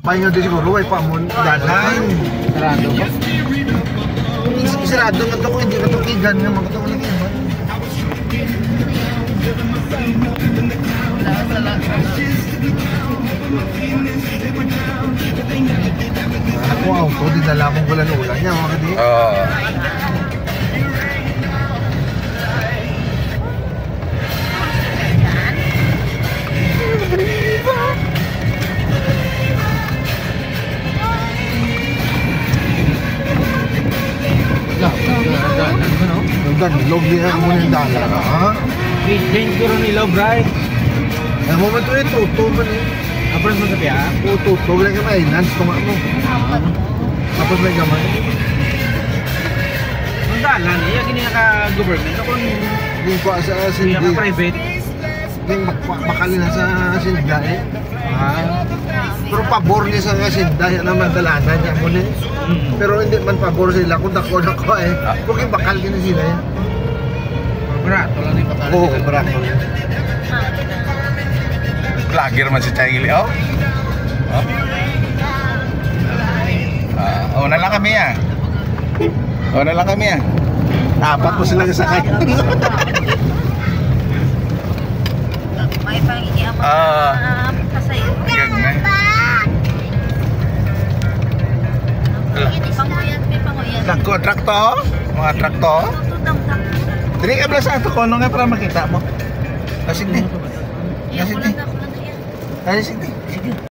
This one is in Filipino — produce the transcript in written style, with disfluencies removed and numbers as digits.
Pahinga din siguro, ay paamon, dalan. Sarado ba? Isarado nga ito kung hindi katukigan nga, magkatawa lagi naman. Ako auto, dinala mong gulan-ulan niya, mga kadi. Oo. Nagdan, log niya mo ng dala, ha? Change ko rin ilaw, Bray. Ang moment ko ito, tuto man eh. Apres mo sa piya? Tuto, wala ka may lance, tunga mo. Tapos may gamay. Ang dalan, iya gini naka-government. Ako Hindi ko sa hindi sindi. naka-private. Hindi makali na sa sinda eh. Ah. Pero pabor niya sa sinda, yan naman dalanan niya mo eh. Pero hindi man pabor sila, kung dako eh. Kung bakal gini sila eh. Barato lang yung patalo. Oo, barato. Vlogger man si Chayli, oh. Una lang kami ah. Una lang kami ah. Dapat mo sila sakay. May pangingiyama ka sa'yo. Gagmay. Panguyat, may panguyat. Trakto? Mga trakto? Dili ka pala sa ato kono nga para makita mo. Kasi di. Iya, Kasi kulang di. na, kulang na yan. Kasi di.